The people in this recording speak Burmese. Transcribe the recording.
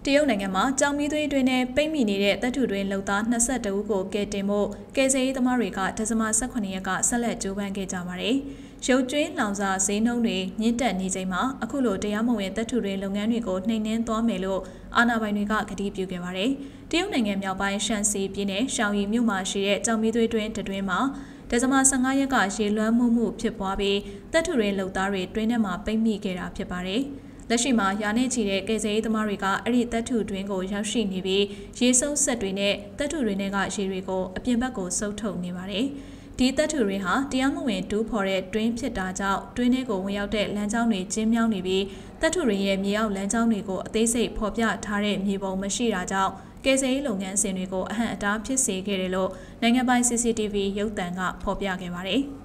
တရုတ်နိုင်ငံမှာကြောင်မီးသွေးတွင်နဲ့ပိတ်မိနေတဲ့တပ်ထုတွင်လုံသား22ဦးကိုကယ်တင်ဖို့ကယ်ဆယ်ရေးသမားတွေကဒီဇင်ဘာ18ရက်ကဆက်လက်ကြိုးပမ်းခဲ့ကြပါတယ်။ရုပ်ကျွေးလောင်စာဈေးနှုန်းတွေမြင့်တက်နေချိန်မှာအခုလိုတရားမဝင်တပ်ထုတွင်လုပ်ငန်းတွေကိုနှိမ်နင်းသွားမယ်လို့အာဏာပိုင်တွေကကတိပြုခဲ့ပါတယ်။တရုတ်နိုင်ငံမြောက်ပိုင်းရှန်စီပြည်နယ်ရှောင်ရီမြို့မှာရှိတဲ့ကြောင်မီးသွေးတွင်တွင်မှာဒီဇင်ဘာ15ရက်ကရေလွှမ်းမှုဖြစ်ပွားပြီးတပ်ထုတွင်လုံသားတွေတွင်းထဲမှာပိတ်မိခဲ့တာဖြစ်ပါတယ်။လက်ရှိမှာရာနဲ့ချီတဲ့ကယ်ဆယ်ရေးသမားတွေကအဲ့ဒီတပ်ထုတွင်းကိုရောက်ရှိနေပြီးရေစုပ်ဆက်တွေနဲ့တပ်ထုတွေနဲ့ကရေတွေကိုအပြင်ဘက်ကိုစုပ်ထုတ်နေပါတယ်။ဒီတပ်ထုတွေဟာတရားမဝင်တူးဖော်တဲ့တွင်းဖြစ်တာကြောင့်တွင်းထဲကိုဝင်ရောက်တဲ့လမ်းကြောင်းတွေကျဉ်းမြောင်းနေပြီးတပ်ထုတွေရဲ့မြေအောက်လမ်းကြောင်းတွေကိုအသေးစိတ်ဖော်ပြထားတဲ့မြေပုံမရှိတာကြောင့်ကယ်ဆယ်ရေးလုပ်ငန်းစဉ်တွေကိုအဟန့်အတားဖြစ်စေခဲ့တယ်လို့နိုင်ငံပိုင် CCTV ရုပ်သံကဖော်ပြခဲ့ပါတယ်။